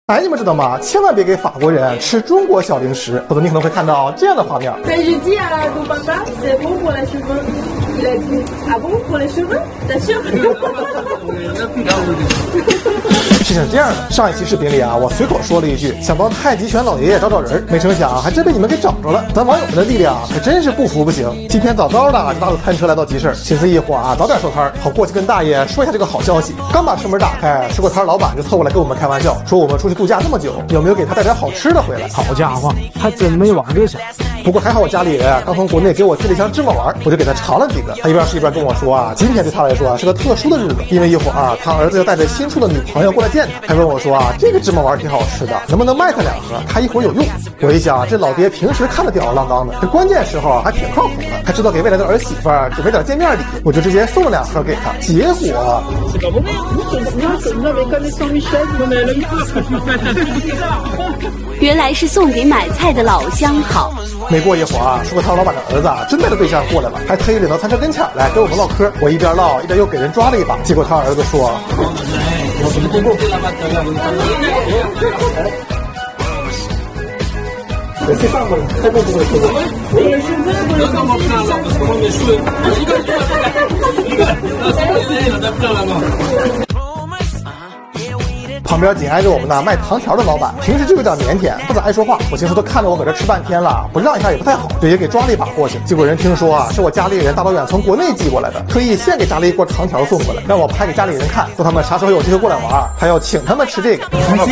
哎，你们知道吗？千万别给法国人吃中国小零食，否则你可能会看到这样的画面。是像这样的，上一期视频里啊，我随口说了一句，想帮太极拳老爷爷找找人，没成想还真被你们给找着了。咱网友们的力量可真是不服不行。今天早早的就拉着餐车来到集市，心思一晃啊，早点收摊，好过去跟大爷说一下这个好消息。刚把车门打开，水果摊老板就凑过来跟我们开玩笑，说我们出去度假那么久，有没有给他带点好吃的回来？ 好家伙，还真没往这想。 不过还好我家里人刚从国内给我寄了一箱芝麻丸，我就给他尝了几个。他一边吃一边跟我说啊，今天对他来说是个特殊的日子，因为一会儿他儿子要带着新处的女朋友过来见他。还问我说啊，这个芝麻丸挺好吃的，能不能卖他2盒？他一会儿有用。我一想，这老爹平时看着吊儿郎当的，这关键时候还挺靠谱的，还知道给未来的儿媳妇准备点见面礼，我就直接送了2盒给他。结果原来是送给买菜的老相好。 没过一会儿水果摊老板的儿子真带着对象过来了，还特意领到餐车跟前来跟我们唠嗑。我一边唠一边又给人抓了一把，结果他儿子说旁边紧挨着我们卖糖条的老板，平时就有点腼腆，不咋爱说话。我寻思都看着我搁这吃半天了，不让一下也不太好，就也给抓了一把过去。结果人听说是我家里人大老远从国内寄过来的，特意现给家里一锅糖条送过来，让我拍给家里人看，说他们啥时候有机会过来玩，他要请他们吃这个。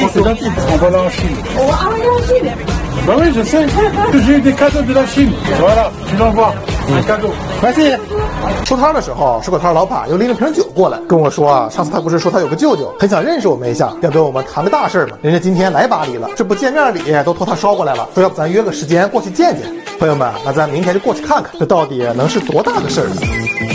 Bah oui, je sais que j'ai eu des cadeaux de la Chine. Voilà, tu l'envoies. Un cadeau. Merci. 收摊的时候，水果摊老板又拎了瓶酒过来，跟我说上次他不是说他有个舅舅很想认识我们一下，要跟我们谈个大事吗？人家今天来巴黎了，这不见面礼都托他捎过来了，说要不咱约个时间过去见见。朋友们，那咱明天就过去看看，这到底能是多大的事儿呢？